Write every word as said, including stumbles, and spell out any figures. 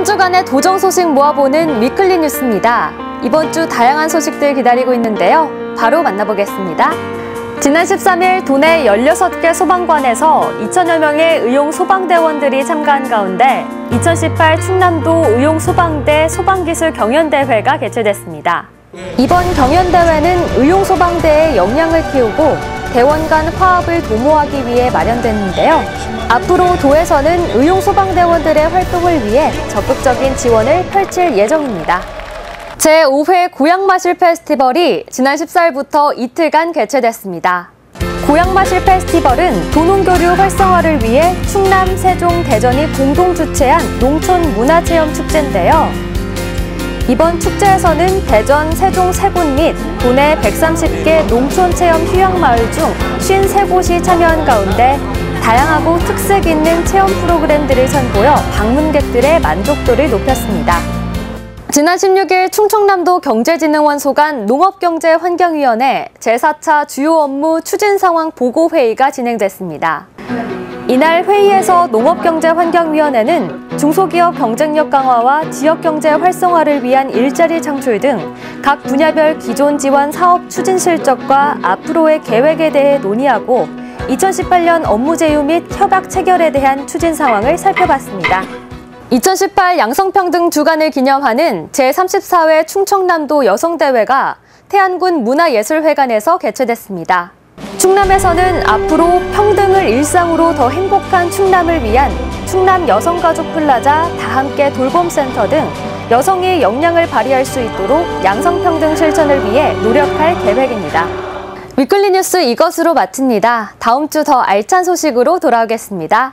한 주간의 도정 소식 모아보는 위클리 뉴스입니다. 이번 주 다양한 소식들 기다리고 있는데요. 바로 만나보겠습니다. 지난 십삼 일 도내 열여섯 개 소방관에서 이천여 명의 의용 소방대원들이 참가한 가운데 이천십팔 충남도 의용 소방대 소방기술 경연대회가 개최됐습니다. 이번 경연대회는 의용 소방대의 역량을 키우고 대원 간 화합을 도모하기 위해 마련됐는데요. 앞으로 도에서는 의용 소방대원들의 활동을 위해 적극적인 지원을 펼칠 예정입니다. 제오 회 고향마실 페스티벌이 지난 십사 일부터 이틀간 개최됐습니다. 고향마실 페스티벌은 도농교류 활성화를 위해 충남, 세종, 대전이 공동 주최한 농촌 문화체험 축제인데요. 이번 축제에서는 대전, 세종 세 곳 및 도내 백삼십 개 농촌체험 휴양마을 중 오십삼 곳이 참여한 가운데 다양하고 특색 있는 체험 프로그램들을 선보여 방문객들의 만족도를 높였습니다. 지난 십육 일 충청남도 경제진흥원 소관 농업경제환경위원회 제사 차 주요 업무 추진 상황 보고회의가 진행됐습니다. 이날 회의에서 농업경제환경위원회는 중소기업 경쟁력 강화와 지역경제 활성화를 위한 일자리 창출 등 각 분야별 기존 지원 사업 추진 실적과 앞으로의 계획에 대해 논의하고 이천십팔 년 업무 제휴 및 협약 체결에 대한 추진 상황을 살펴봤습니다. 이천십팔 양성평등 주간을 기념하는 제삼십사 회 충청남도 여성대회가 태안군 문화예술회관에서 개최됐습니다. 충남에서는 앞으로 평등을 일상으로 더 행복한 충남을 위한 충남 여성가족 플라자 다함께 돌봄센터 등 여성이 역량을 발휘할 수 있도록 양성평등 실천을 위해 노력할 계획입니다. 위클리 뉴스 이것으로 마칩니다. 다음 주 더 알찬 소식으로 돌아오겠습니다.